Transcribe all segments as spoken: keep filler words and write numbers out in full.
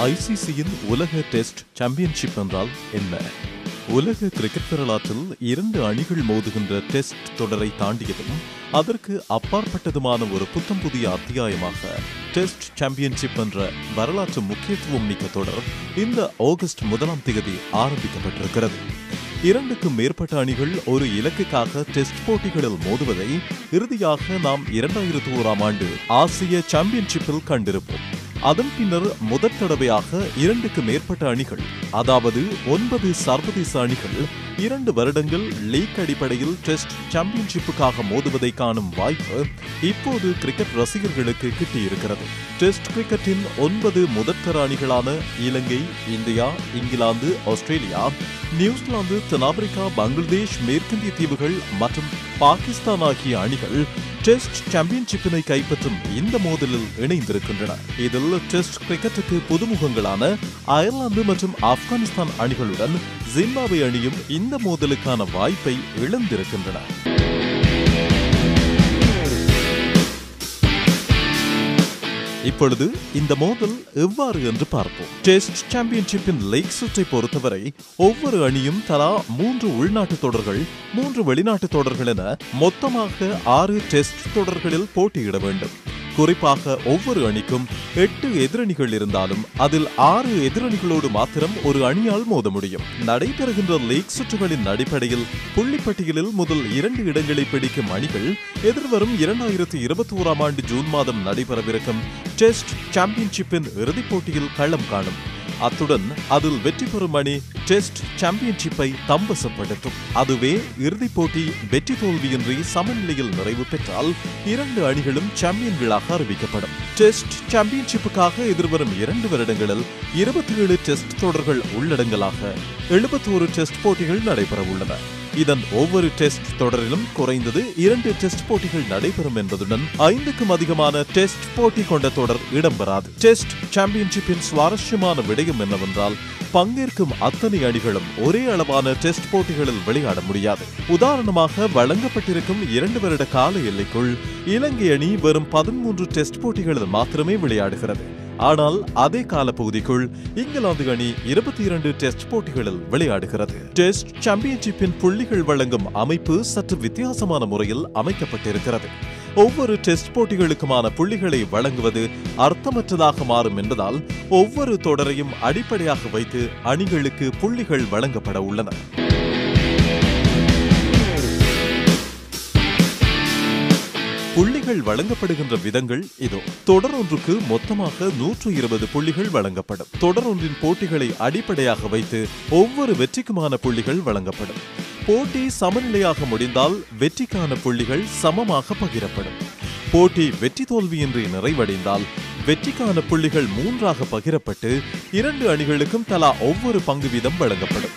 ஐ C சியின் உலக test championship என்றால் என்ன? உலக கிரிக்கெட் வரலாற்றில் இரண்டு அணிகள் மோதுகின்ற டெஸ்ட் தொடரை தாண்டியதும் அதற்கு அப்பாற்பட்டதுமான ஒரு புத்தம் புதிய அத்தியாயமாக டெஸ்ட் சாம்பியன்ஷிப் என்ற வரலாற்று முக்கியத்துவம் மிக்க தொடர் இந்த ஆகஸ்ட் முதலாம் தேதி ஆரம்பிக்கப்பட்டிருக்கிறது. இரண்டுக்கும் மேற்பட்ட அணிகள் ஒரு இலக்குக்காக டெஸ்ட் போட்டிகளில் மோதுவதை இறுதியாக நாம் இரண்டாயிரத்தி ஓராம் ஆண்டு ஆசிய சாம்பியன்ஷிப்பில் கண்டிருப்போம். அதன் பின்னர் முதற் தடவையாக இரண்டுக்கு மேற்பட்ட அணிகள், அதாவது ஒன்பது சர்வதேச அணிகள் இரண்டு வருடங்கள் லீக் அடிப்படையில் டெஸ்ட் சாம்பியன்ஷிப்புக்காக மோதுவதை காணும் வாய்ப்பு இப்போது கிரிக்கெட் ரசிகர்களுக்கு கிட்டியிருக்கிறது. டெஸ்ட் கிரிக்கெட்டின் ஒன்பது முதற்தர அணிகளான Ilangai, India, England, Australia, New Zealand, தென்னாப்பிரிக்கா, பங்களாதேஷ், மேற்கிந்திய தீவுகள் மற்றும் பாகிஸ்தான் ஆகிய அணிகள் டெஸ்ட் சாம்பியன்ஷிப்பினை கைப்பற்றும் இந்த மோதலில் இணைந்திருக்கின்றன. இதில் டெஸ்ட் கிரிக்கெட்டுக்கு புதுமுகங்களான அயர்லாந்து மற்றும் ஆப்கானிஸ்தான் அணிகளுடன் ஜிம்பாப்வே அணியும் இந்த மோதலுக்கான வாய்ப்பை இழந்திருக்கின்றன. இப்பொழுது இந்த மோதல் எவ்வாறு என்று பார்ப்போம். டெஸ்ட் சாம்பியன்ஷிப்பின் லீக் சுற்றை பொறுத்தவரை ஒவ்வொரு அணியும் தலா மூன்று உள்நாட்டு தொடர்கள், மூன்று வெளிநாட்டு தொடர்கள் என மொத்தமாக ஆறு டெஸ்ட் தொடர்களில் போட்டியிட வேண்டும். குறிப்பாக ஒவ்வொரு அணிக்கும் எட்டு எதிரணிகள் இருந்தாலும் அதில் ஆறு எதிரணிகளோடு மாத்திரம் ஒரு அணியால் மோத முடியும். நடைபெறுகின்ற லீக் சுற்றுகளின் அடிப்படையில் புள்ளிப்பட்டியலில் முதல் இரண்டு இடங்களை பிடிக்கும் அணிகள் எதிர்வரும் இரண்டாயிரத்தி இருபத்தி ஓராம் ஆண்டு ஜூன் மாதம் நடைபெறவிருக்கும் டெஸ்ட் சாம்பியன்ஷிப்பின் இறுதிப் போட்டியில் களம் காணும். அத்துடன் அதில் வெற்றி பெறும் அணி டெஸ்ட் சாம்பியன்ஷிப்பை தம்பசப்படுத்தும். அதுவே இறுதிப் போட்டி வெற்றி தோல்வியின்றி சமநிலையில் நிறைவு பெற்றால் இரண்டு அணிகளும் சாம்பியன்களாக அறிவிக்கப்படும். டெஸ்ட் சாம்பியன்ஷிப்புக்காக எதிர்வரும் இரண்டு வருடங்களில் இருபத்தி ஏழு டெஸ்ட் தொடர்கள் உள்ளடங்கலாக எழுபத்தோரு டெஸ்ட் போட்டிகள் நடைபெற உள்ளன. இதன் ஒவ்வொரு டெஸ்ட் தொடரிலும் குறைந்தது இரண்டு டெஸ்ட் போட்டிகள் நடைபெறும் என்பதுடன் ஐந்துக்கும் அதிகமான டெஸ்ட் போட்டி கொண்ட தொடர் இடம்பெறாது. டெஸ்ட் சாம்பியன்ஷிப்பின் சுவாரஸ்யமான விடயம் என்னவென்றால் பங்கேற்கும் அத்தனை அணிகளும் ஒரே அளவான டெஸ்ட் போட்டிகளில் விளையாட முடியாது. உதாரணமாக வழங்கப்பட்டிருக்கும் இரண்டு வருட கால எல்லைக்குள் இலங்கை அணி வெறும் பதிமூன்று டெஸ்ட் போட்டிகளில் மாத்திரமே விளையாடுகிறது. ஆனால் அதே காலப்பகுதிக்குள் இங்கிலாந்து அணி இருபத்தி இரண்டு டெஸ்ட் போட்டிகளில் விளையாடுகிறது. டெஸ்ட் சாம்பியன்ஷிப்பின் புள்ளிகள் வழங்கும் அமைப்பு சற்று வித்தியாசமான முறையில் அமைக்கப்பட்டிருக்கிறது. ஒவ்வொரு டெஸ்ட் போட்டிகளுக்குமான புள்ளிகளை வழங்குவது அர்த்தமற்றதாக மாறும் என்பதால் ஒவ்வொரு தொடரையும் அடிப்படையாக வைத்து அணிகளுக்கு புள்ளிகள் வழங்கப்பட உள்ளன. புள்ளிகள் வழங்கப்படுகின்ற விதங்கள் இதோ. தொடர் ஒன்றுக்கு மொத்தமாக நூற்று இருபது புள்ளிகள் வழங்கப்படும். தொடர் ஒன்றின் போட்டிகளை அடிப்படையாக வைத்து ஒவ்வொரு வெற்றிக்குமான புள்ளிகள் வழங்கப்படும். போட்டி சமநிலையாக முடிந்தால் வெற்றிக்கான புள்ளிகள் சமமாக பகிரப்படும். போட்டி வெற்றி தோல்வியின்றி நிறைவடைந்தால் வெற்றிக்கான புள்ளிகள் மூன்றாக பகிரப்பட்டு இரண்டு அணிகளுக்கும் தலா ஒவ்வொரு பங்கு வீதம் வழங்கப்படும்.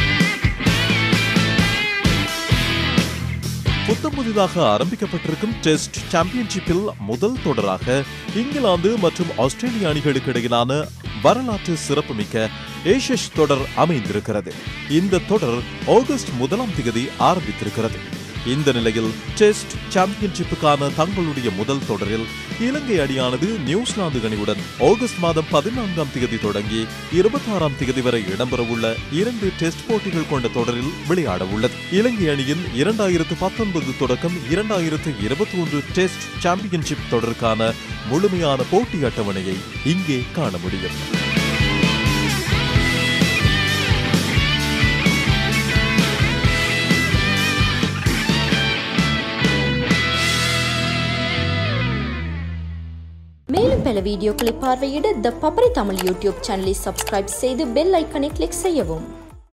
புத்தம் புதிதாக ஆரம்பிக்கப்பட்டிருக்கும் டெஸ்ட் சாம்பியன்ஷிப்பில் முதல் தொடராக இங்கிலாந்து மற்றும் ஆஸ்திரேலிய அணிகளுக்கு இடையிலான வரலாற்று சிறப்புமிக்க ஏஷஸ் தொடர் அமைந்திருக்கிறது. இந்த தொடர் ஆகஸ்ட் முதலாம் தேதி ஆரம்பித்திருக்கிறது. இந்த நிலையில் டெஸ்ட் சாம்பியன்ஷிப்புக்கான தங்களுடைய முதல் தொடரில் இலங்கை அணியானது நியூசிலாந்து அணியுடன் ஆகஸ்ட் மாதம் பதினான்காம் தேதி தொடங்கி இருபத்தி ஆறாம் தேதி வரை இடம்பெறவுள்ள இரண்டு டெஸ்ட் போட்டிகள் கொண்ட தொடரில் விளையாட உள்ளது. இலங்கை அணியின் இரண்டாயிரத்து பத்தொன்பது தொடக்கம் இரண்டாயிரத்து இருபத்தி ஒன்று டெஸ்ட் சாம்பியன்ஷிப் தொடருக்கான முழுமையான போட்டி அட்டவணையை இங்கே காண முடியும். மேலும் பல வீடியோக்களை பார்வையிட த பப்பரை தமிழ் யூடியூப் சேனலை சப்ஸ்கிரைப் செய்து பெல் ஐக்கனை கிளிக் செய்யவும்.